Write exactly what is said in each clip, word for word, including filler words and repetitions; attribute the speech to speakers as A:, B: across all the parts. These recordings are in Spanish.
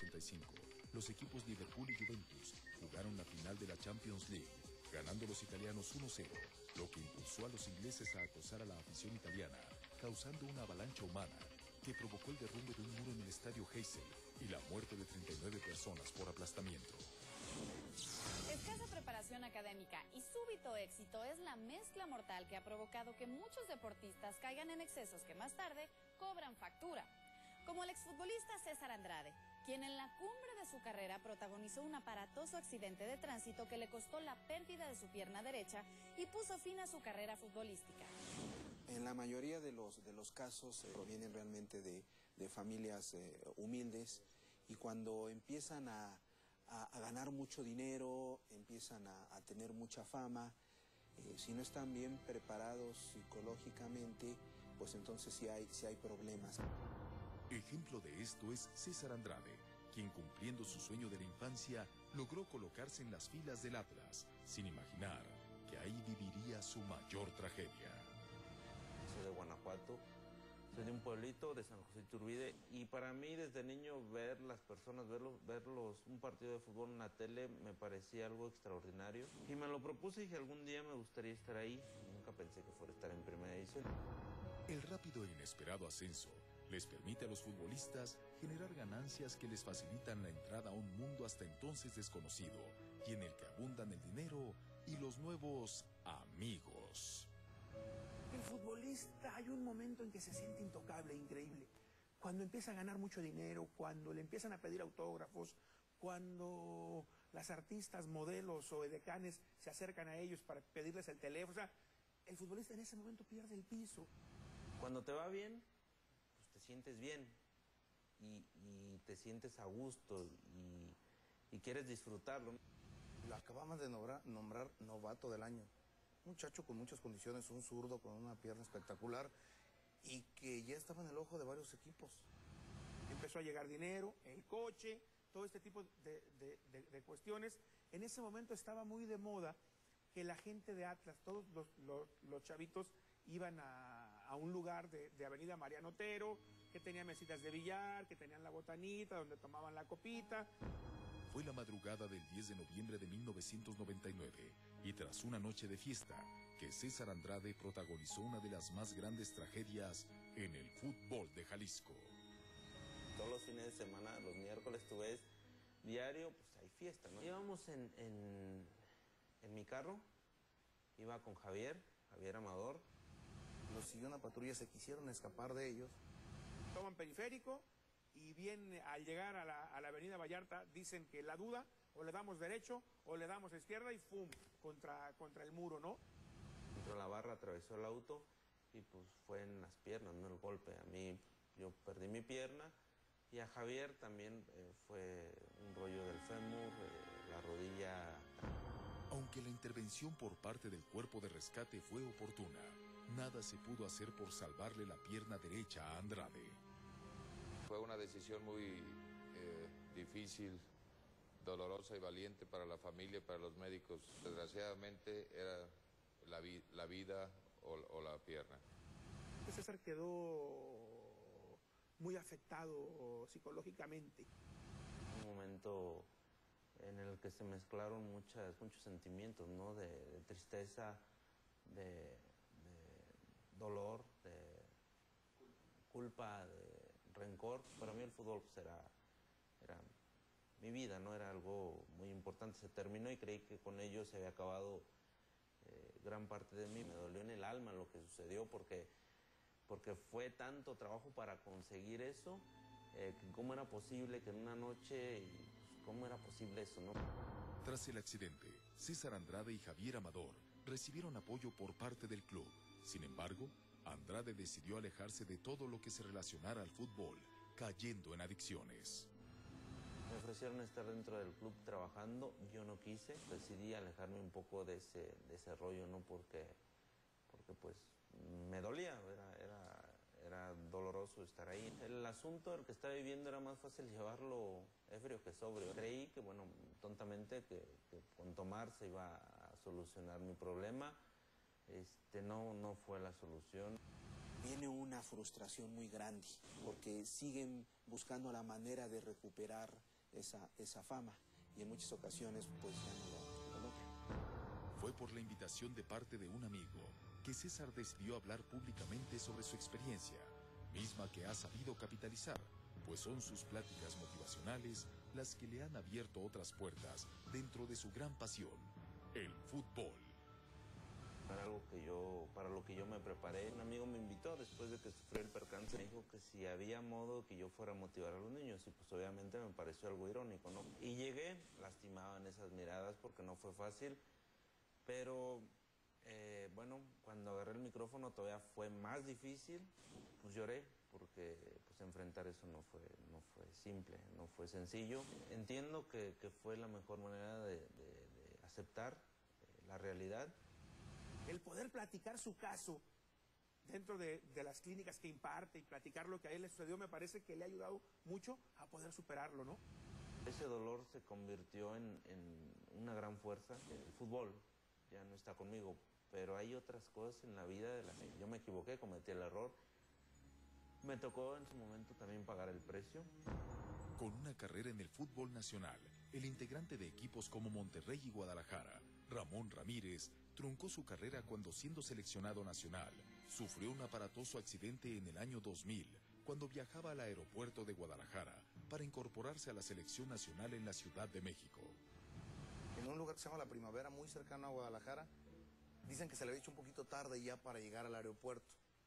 A: noventa y cinco, los equipos Liverpool y Juventus jugaron la final de la Champions League, ganando los italianos uno cero, lo que impulsó a los ingleses a acosar a la afición italiana, causando una avalancha humana que provocó el derrumbe de un muro en el estadio Heysel y la muerte de treinta y nueve personas por aplastamiento.
B: Escasa preparación académica y súbito éxito es la mezcla mortal que ha provocado que muchos deportistas caigan en excesos que más tarde cobran factura. Como el exfutbolista César Andrade, quien en la cumbre de su carrera protagonizó un aparatoso accidente de tránsito que le costó la pérdida de su pierna derecha y puso fin a su carrera futbolística.
C: En la mayoría de los, de los casos eh, provienen realmente de, de familias eh, humildes, y cuando empiezan a, a, a ganar mucho dinero, empiezan a, a tener mucha fama, eh, si no están bien preparados psicológicamente, pues entonces sí hay, sí hay problemas.
A: Ejemplo de esto es César Andrade, quien cumpliendo su sueño de la infancia logró colocarse en las filas del Atlas, sin imaginar que ahí viviría su mayor tragedia.
D: Soy de Guanajuato, soy de un pueblito de San José Iturbide, y para mí desde niño ver las personas, verlos, verlos un partido de fútbol en la tele me parecía algo extraordinario. Y me lo propuse y dije, algún día me gustaría estar ahí. Nunca pensé que fuera a estar en primera división.
A: El rápido e inesperado ascenso les permite a los futbolistas generar ganancias que les facilitan la entrada a un mundo hasta entonces desconocido y en el que abundan el dinero y los nuevos amigos.
E: El futbolista hay un momento en que se siente intocable, increíble. Cuando empieza a ganar mucho dinero, cuando le empiezan a pedir autógrafos, cuando las artistas, modelos o edecanes se acercan a ellos para pedirles el teléfono. O sea, el futbolista en ese momento pierde el piso.
D: Cuando te va bien, pues te sientes bien y, y te sientes a gusto y, y quieres disfrutarlo.
F: Lo acabamos de nombrar, nombrar novato del año. Un muchacho con muchas condiciones, un zurdo con una pierna espectacular y que ya estaba en el ojo de varios equipos.
E: Empezó a llegar dinero, el coche, todo este tipo de, de, de, de cuestiones. En ese momento estaba muy de moda que la gente de Atlas, todos los, los, los chavitos, iban a, a un lugar de, de Avenida Mariano Otero, que tenía mesitas de billar, que tenían la botanita, donde tomaban la copita.
A: Fue la madrugada del diez de noviembre de mil novecientos noventa y nueve y tras una noche de fiesta que César Andrade protagonizó una de las más grandes tragedias en el fútbol de Jalisco.
D: Todos los fines de semana, los miércoles tú ves diario, pues hay fiesta, ¿no? Íbamos en, en, en mi carro, iba con Javier, Javier Amador.
F: Los siguió una patrulla, se quisieron escapar de ellos.
E: Toman periférico y bien al llegar a la, a la avenida Vallarta dicen que la duda, o le damos derecho o le damos a izquierda y ¡fum! Contra, contra el muro, ¿no?
D: Entró la barra, atravesó el auto y pues fue en las piernas, no el golpe. A mí, yo perdí mi pierna y a Javier también eh, fue un rollo del fémur, eh, la rodilla.
A: Aunque la intervención por parte del cuerpo de rescate fue oportuna, nada se pudo hacer por salvarle la pierna derecha a Andrade.
G: Fue una decisión muy eh, difícil, dolorosa y valiente para la familia y para los médicos. Desgraciadamente era la, vi la vida o, o la pierna.
E: César quedó muy afectado psicológicamente.
D: Un momento en el que se mezclaron muchas, muchos sentimientos, ¿no? De, de tristeza, de, de dolor, de culpa, de rencor. Para mí el fútbol pues, era, era mi vida, ¿no? Era algo muy importante. Se terminó y creí que con ello se había acabado eh, gran parte de mí. Me dolió en el alma lo que sucedió porque, porque fue tanto trabajo para conseguir eso, eh, que cómo era posible que en una noche, y, pues, cómo era posible eso, ¿no?
A: Tras el accidente, César Andrade y Javier Amador recibieron apoyo por parte del club. Sin embargo, Andrade decidió alejarse de todo lo que se relacionara al fútbol, cayendo en adicciones.
D: Me ofrecieron estar dentro del club trabajando, yo no quise, decidí alejarme un poco de ese, de ese rollo, ¿no? Porque, porque pues me dolía, era, era, era doloroso estar ahí. El asunto del que estaba viviendo era más fácil llevarlo ebrio que sobrio. Creí que, bueno, tontamente, que, que con tomar se iba a solucionar mi problema. Este, no, no fue la solución.
C: Viene una frustración muy grande porque siguen buscando la manera de recuperar esa, esa fama y en muchas ocasiones pues ya no lo, lo logra.
A: Fue por la invitación de parte de un amigo que César decidió hablar públicamente sobre su experiencia, misma que ha sabido capitalizar, pues son sus pláticas motivacionales las que le han abierto otras puertas dentro de su gran pasión, el fútbol.
D: Para algo que yo, para lo que yo me preparé, un amigo me invitó después de que sufrí el percance, me dijo que si había modo que yo fuera a motivar a los niños, y pues obviamente me pareció algo irónico, ¿no? Y llegué, lastimaban esas miradas porque no fue fácil, pero eh, bueno, cuando agarré el micrófono todavía fue más difícil, pues lloré, porque pues enfrentar eso no fue, no fue simple, no fue sencillo. Entiendo que, que fue la mejor manera de, de, de aceptar eh, la realidad.
E: El poder platicar su caso dentro de, de las clínicas que imparte y platicar lo que a él le sucedió, me parece que le ha ayudado mucho a poder superarlo, ¿no?
D: Ese dolor se convirtió en, en una gran fuerza. El fútbol ya no está conmigo, pero hay otras cosas en la vida de las que yo me equivoqué, cometí el error. Me tocó en su momento también pagar el precio.
A: Con una carrera en el fútbol nacional, el integrante de equipos como Monterrey y Guadalajara, Ramón Ramírez, truncó su carrera cuando, siendo seleccionado nacional, sufrió un aparatoso accidente en el año dos mil, cuando viajaba al aeropuerto de Guadalajara para incorporarse a la selección nacional en la Ciudad de México.
F: En un lugar que se llama La Primavera, muy cercano a Guadalajara, dicen que se le había hecho un poquito tarde ya para llegar al aeropuerto.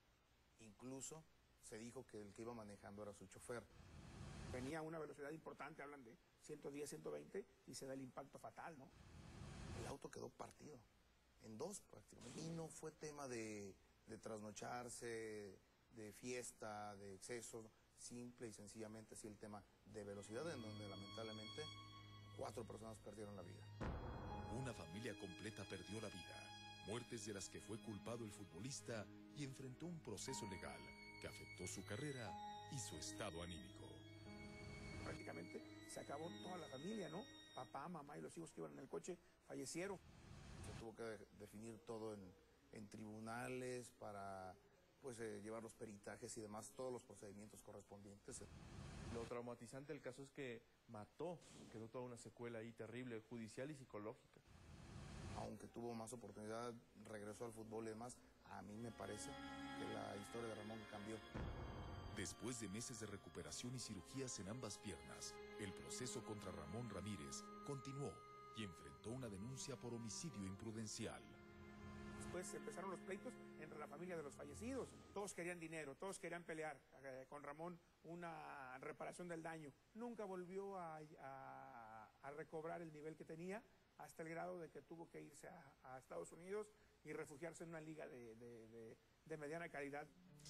F: Incluso se dijo que el que iba manejando era su chofer.
E: Venía a una velocidad importante, hablan de ciento diez, ciento veinte, y se da el impacto fatal, ¿no?
F: El auto quedó partido, en dos prácticamente. Y no fue tema de, de trasnocharse, de fiesta, de exceso, simple y sencillamente así el tema de velocidad, en donde lamentablemente cuatro personas perdieron la vida.
A: Una familia completa perdió la vida, muertes de las que fue culpado el futbolista, y enfrentó un proceso legal que afectó su carrera y su estado anímico.
E: Prácticamente se acabó toda la familia, ¿no? Papá, mamá y los hijos que iban en el coche fallecieron.
F: Se tuvo que definir todo en, en tribunales para pues, eh, llevar los peritajes y demás, todos los procedimientos correspondientes.
H: Lo traumatizante del caso es que mató, quedó toda una secuela ahí terrible, judicial y psicológica.
F: Aunque tuvo más oportunidad, regresó al fútbol y demás, a mí me parece que la historia de Ramón cambió.
A: Después de meses de recuperación y cirugías en ambas piernas, el proceso contra Ramón Ramírez continuó y enfrentó una denuncia por homicidio imprudencial.
E: Después empezaron los pleitos entre la familia de los fallecidos. Todos querían dinero, todos querían pelear eh, con Ramón una reparación del daño. Nunca volvió a, a, a recobrar el nivel que tenía, hasta el grado de que tuvo que irse a, a Estados Unidos y refugiarse en una liga de, de, de, de mediana calidad.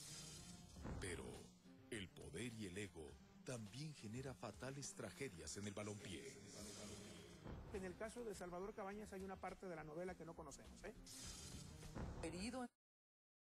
A: Pero el poder y el ego también genera fatales tragedias en el balompié.
E: En el caso de Salvador Cabañas hay una parte de la novela que no conocemos, ¿eh?
I: Herido.